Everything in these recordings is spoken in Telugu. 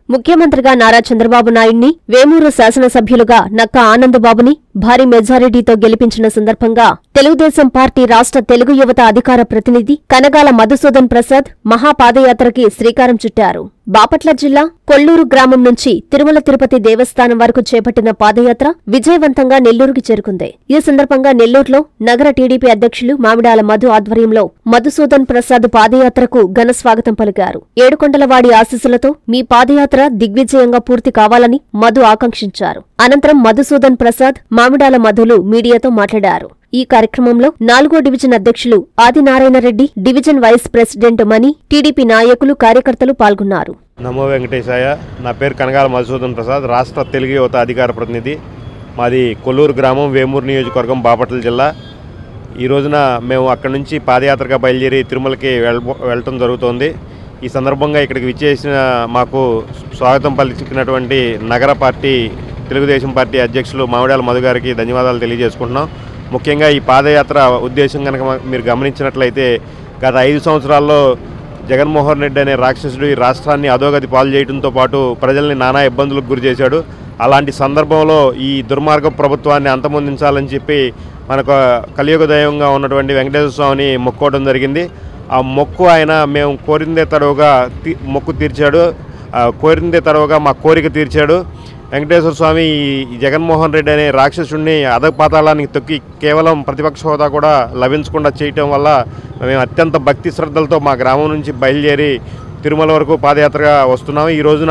ముఖ్యమంత్రిగా నారా చంద్రబాబు నాయుడిని, వేమూరు శాసనసభ్యులుగా నక్కా ఆనందబాబుని భారీ మెజారిటీతో గెలిపించిన సందర్భంగా తెలుగుదేశం పార్టీ రాష్ట్ర తెలుగు యువత అధికార ప్రతినిధి కనగాల మధుసూదన్ ప్రసాద్ మహాపాదయాత్రకి శ్రీకారం చుట్టారు. బాపట్ల జిల్లా కొల్లూరు గ్రామం నుంచి తిరుమల తిరుపతి దేవస్థానం వరకు చేపట్టిన పాదయాత్ర విజయవంతంగా నెల్లూరుకి చేరుకుంది. ఈ సందర్భంగా నెల్లూరులో నగర టీడీపీ అధ్యక్షులు మామిడాల మధు ఆధ్వర్యంలో మధుసూదన్ ప్రసాద్ పాదయాత్రకు ఘన స్వాగతం పలికారు. ఏడుకొండలవాడి ఆశీస్సులతో మీ పాదయాత్ర దిగ్విజయంగా పూర్తి కావాలని మధు ఆకాంక్షించారు. అనంతరం మధుసూదన్ ప్రసాద్, మామిడాల మధులు మీడియాతో మాట్లాడారు. ఈ కార్యక్రమంలో 4వ డివిజన్ అధ్యక్షులు Adinarayana Reddy, division vice president Mani, TDP నాయకులు, కార్యకర్తలు పాల్గొన్నారు. నమో వెంకటేశాయ. నా పేరు కనగాల మధుసూదన్ ప్రసాద్, రాష్ట్ర తెలుగు యువత అధికార ప్రతినిధి. మాది కొల్లూరు గ్రామం, వేమూరు నియోజకవర్గం, బాపట్ల జిల్లా. ఈ రోజున మేము అక్కడి నుంచి పాదయాత్రగా బయలుదేరి తిరుమలకి వెళ్ళటం జరుగుతోంది. ఈ సందర్భంగా ఇక్కడికి విచ్చేసిన మాకు స్వాగతం పలికినటువంటి నగర పార్టీ తెలుగుదేశం పార్టీ అధ్యక్షులు మామిడాల మధు గారికి ధన్యవాదాలు తెలియజేసుకుంటున్నాం. ముఖ్యంగా ఈ పాదయాత్ర ఉద్దేశం కనుక మీరు గమనించినట్లయితే గత 5 సంవత్సరాల్లో జగన్మోహన్ రెడ్డి అనే రాక్షసుడు ఈ రాష్ట్రాన్ని అధోగతి పాలు చేయడంతో పాటు ప్రజల్ని నానా ఇబ్బందులకు గురి చేశాడు. అలాంటి సందర్భంలో ఈ దుర్మార్గ ప్రభుత్వాన్ని అంతమొందించాలని చెప్పి మనకు కలియుగ దైవంగా ఉన్నటువంటి వెంకటేశ్వర స్వామిని మొక్కోవడం జరిగింది. ఆ మొక్కు ఆయన మేము కోరిందే తడవుగా మొక్కు తీర్చాడు. కోరిందే తడవుగా మా కోరిక తీర్చాడు. వెంకటేశ్వర స్వామి ఈ జగన్మోహన్ రెడ్డి అనే రాక్షసుడిని అధపాతాళానికి తొక్కి కేవలం ప్రతిపక్ష హోదా కూడా లభించకుండా చేయటం వల్ల మేము అత్యంత భక్తి శ్రద్ధలతో మా గ్రామం నుంచి బయలుదేరి తిరుమల వరకు పాదయాత్రగా వస్తున్నాము. ఈ రోజున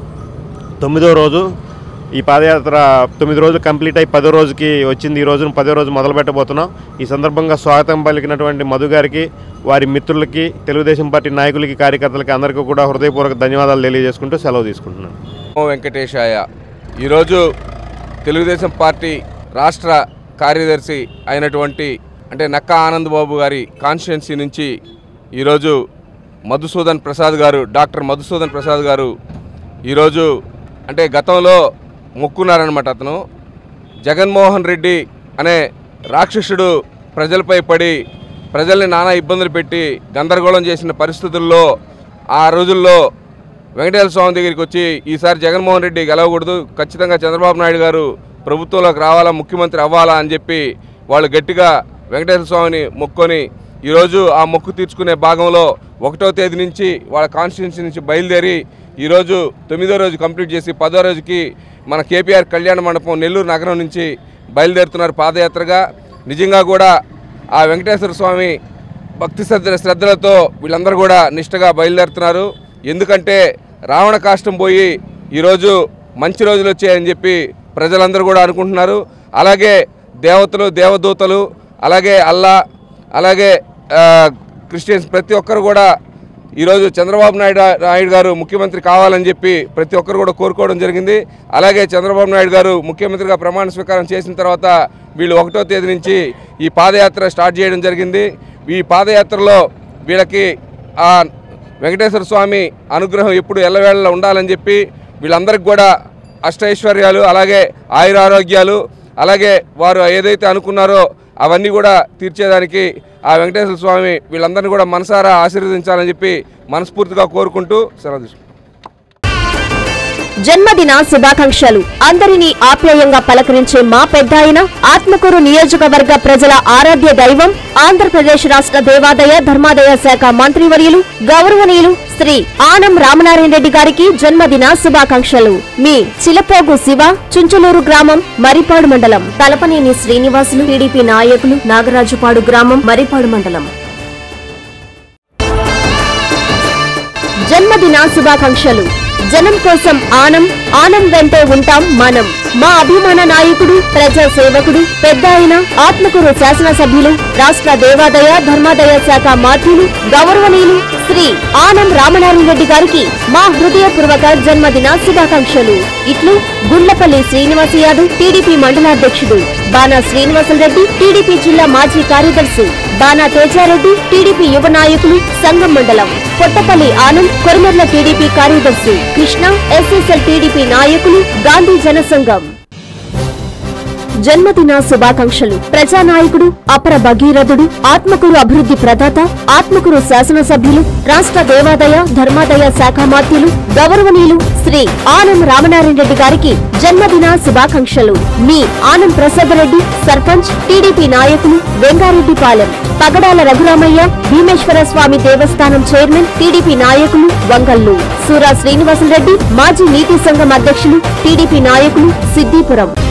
9వ రోజు. ఈ పాదయాత్ర 9 రోజులు కంప్లీట్ అయి 10వ రోజుకి వచ్చింది. ఈ రోజున 10వ రోజు మొదలు పెట్టబోతున్నాం. ఈ సందర్భంగా స్వాగతం పలికినటువంటి మధు గారికి, వారి మిత్రులకి, తెలుగుదేశం పార్టీ నాయకులకి, కార్యకర్తలకి అందరికీ కూడా హృదయపూర్వక ధన్యవాదాలు తెలియజేసుకుంటూ సెలవు తీసుకుంటున్నాను. వెంకటేశాయ. ఈరోజు తెలుగుదేశం పార్టీ రాష్ట్ర కార్యదర్శి అయినటువంటి నక్కా ఆనందబాబు గారి కాన్స్టిట్యున్సీ నుంచి ఈరోజు మధుసూదన్ ప్రసాద్ గారు, డాక్టర్ మధుసూదన్ ప్రసాద్ గారు ఈరోజు గతంలో మొక్కున్నారనమాట. అతను జగన్మోహన్ రెడ్డి అనే రాక్షసుడు ప్రజలపై పడి ప్రజల్ని నానా ఇబ్బందులు పెట్టి గందరగోళం చేసిన పరిస్థితుల్లో ఆ రోజుల్లో వెంకటేశ్వర స్వామి దగ్గరికి వచ్చి ఈసారి జగన్మోహన్ రెడ్డి గెలవకూడదు, ఖచ్చితంగా చంద్రబాబు నాయుడు గారు ప్రభుత్వంలోకి రావాలా, ముఖ్యమంత్రి అవ్వాలా అని చెప్పి వాళ్ళు గట్టిగా వెంకటేశ్వర స్వామిని మొక్కొని ఈరోజు ఆ మొక్కు తీర్చుకునే భాగంలో 1వ తేదీ నుంచి వాళ్ళ కాన్స్టిట్యున్సీ నుంచి బయలుదేరి ఈరోజు 9వ రోజు కంప్లీట్ చేసి 10వ రోజుకి మన కేపీఆర్ కళ్యాణ మండపం నెల్లూరు నగరం నుంచి బయలుదేరుతున్నారు పాదయాత్రగా. నిజంగా కూడా ఆ వెంకటేశ్వర స్వామి భక్తి శ్రద్ధలతో వీళ్ళందరూ కూడా నిష్టగా బయలుదేరుతున్నారు. ఎందుకంటే రావణ కాష్టం పోయి ఈరోజు మంచి రోజులు వచ్చాయని చెప్పి ప్రజలందరూ కూడా అనుకుంటున్నారు. అలాగే దేవతలు, దేవదూతలు, అలాగే అల్లా, అలాగే క్రిస్టియన్స్ ప్రతి ఒక్కరు కూడా ఈరోజు చంద్రబాబు నాయుడు గారు ముఖ్యమంత్రి కావాలని చెప్పి ప్రతి ఒక్కరు కూడా కోరుకోవడం జరిగింది. అలాగే చంద్రబాబు నాయుడు గారు ముఖ్యమంత్రిగా ప్రమాణ స్వీకారం చేసిన తర్వాత వీళ్ళు 1వ తేదీ నుంచి ఈ పాదయాత్ర స్టార్ట్ చేయడం జరిగింది. ఈ పాదయాత్రలో వీళ్ళకి ఆ వెంకటేశ్వర స్వామి అనుగ్రహం ఎప్పుడు ఎల్లవేళలా ఉండాలని చెప్పి వీళ్ళందరికీ కూడా అష్టైశ్వర్యాలు, అలాగే ఆయురారోగ్యాలు, అలాగే వారు ఏదైతే అనుకున్నారో అవన్నీ కూడా తీర్చేదానికి ఆ వెంకటేశ్వర స్వామి వీళ్ళందరినీ కూడా మనసారా ఆశీర్వదించాలని చెప్పి మనస్ఫూర్తిగా కోరుకుంటూ సెలవు తీసుకుంటాం. జన్మదిన శుభాకాంక్షలు. అందరినీ ఆప్యాయంగా పలకరించే మా పెద్దాయన, ఆత్మకూరు నియోజకవర్గ ప్రజల ఆరాధ్య దైవం, ఆంధ్రప్రదేశ్ రాష్ట్ర దేవాదాయ ధర్మాదాయ శాఖ మంత్రివర్యులు గౌరవనీయులు శ్రీ ఆనం రామనారాయణ రెడ్డి గారికి జన్మదిన శుభాకాంక్షలు. మీ చిలపోగు శివ, చుంచులూరు గ్రామం, మరిపాడు మండలం. తలపనేని శ్రీనివాసులు, టీడీపీ నాయకులు, నాగరాజుపాడు గ్రామం, మరిపాడు మండలం. జన్మదిన శుభాకాంక్షలు. జనం కోసం ఆనం, ఆనం వెంటే ఉంటాం మనం. మా అభిమాన నాయకుడు, ప్రజా సేవకుడు, పెద్దాయన, ఆత్మకూరు శాసనసభ్యులు, రాష్ట్ర దేవాదాయ ధర్మాదాయ శాఖ మంత్రులు గౌరవనీయులు శ్రీ ఆనం రామనారాయణ రెడ్డి గారికి మా హృదయపూర్వక జన్మదిన శుభాకాంక్షలు. ఇట్లు గుండ్లపల్లి శ్రీనివాస యాదవ్, టీడీపీ మండలాధ్యక్షుడు, బాణా శ్రీనివాసరెడ్డి, టీడీపీ జిల్లా మాజీ కార్యదర్శి, బాణా తేజారెడ్డి, టీడీపీ యువ నాయకులు, సంఘం మండలం, పొట్టపల్లి ఆనంద్, కొరమర్ల టీడీపీ కార్యదర్శి, కృష్ణ, ఎస్ఎస్ఎల్ టీడీపీ నాయకులు, గాంధీ జనసంఘం. జన్మదిన శుభాకాంక్షలు. ప్రజానాయకుడు, అపర భగీరథుడు, ఆత్మకూరు అభివృద్ధి ప్రదాత, ఆత్మకూరు శాసనసభ్యులు, రాష్ట్ర దేవాదాయ ధర్మాదాయ శాఖ మాత్యులు, గౌరవనీయులు శ్రీ ఆనం రామనారాయణ రెడ్డి గారికి జన్మదిన శుభాకాంక్షలు. మీ ఆనం ప్రసాద్ రెడ్డి, సర్పంచ్, టీడీపీ నాయకులు, వెంగారెడ్డిపాలెం. పగడాల రఘురామయ్య, భీమేశ్వర స్వామి దేవస్థానం చైర్మన్, టీడీపీ నాయకులు, వంగల్లు. సూరా శ్రీనివాసరెడ్డి, మాజీ నీతి సంఘం అధ్యక్షులు, టీడీపీ నాయకులు, సిద్దిపురం.